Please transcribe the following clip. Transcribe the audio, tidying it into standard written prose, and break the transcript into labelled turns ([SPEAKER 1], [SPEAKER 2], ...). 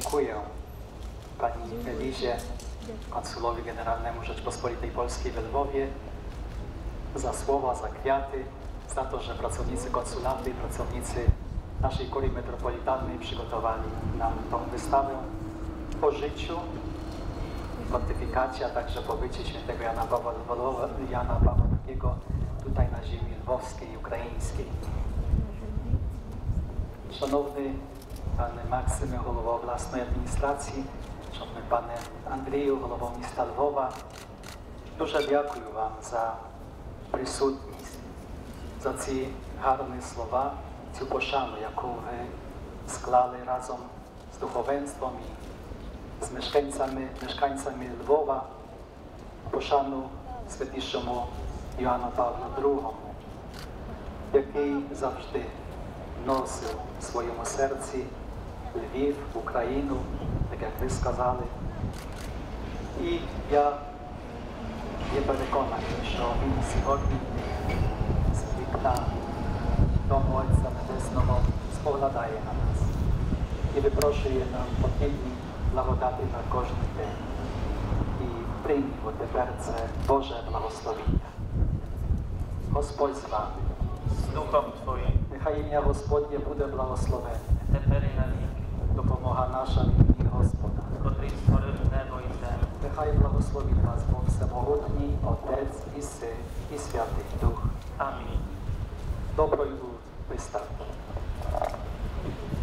[SPEAKER 1] Dziękuję pani Elizie, konsulowi generalnemu Rzeczpospolitej Polskiej w Lwowie za słowa, za kwiaty, za to, że pracownicy konsulatu i pracownicy naszej kurii metropolitalnej przygotowali nam tą wystawę o życiu, pontyfikacie, a także pobycie świętego Jana Pawła II tutaj na ziemi lwowskiej i ukraińskiej. Шановний пане Максиме, голова обласної адміністрації, шановний пане Андрію, голова міста Львова, дуже дякую вам за присутність, за ці гарні слова, цю пошану, яку ви склали разом з духовенством і з мешканцями Львова, пошану святішому Йоанну Павлу II, який завжди носив в своєму серці Львів, Україну, так як ви сказали. І я є переконаний, що він сьогодні з вікна Дому Отця Небесного споглядає на нас і випрошує нам потрібні благодати на кожен день. І приймімо тепер це Боже благословіння. Господь з вами.
[SPEAKER 2] Z duchom Twoim,
[SPEAKER 1] Нехай ім'я Господнє буде благословенне.
[SPEAKER 2] тепер і навіки,
[SPEAKER 1] Допомога наша в ім'ї Господа.
[SPEAKER 2] котрий створив небо і землю.
[SPEAKER 1] Нехай благословить вас Бог Всемогутній, Отець і Син, і Святий Дух.
[SPEAKER 2] Amin.
[SPEAKER 1] Доброї виставки.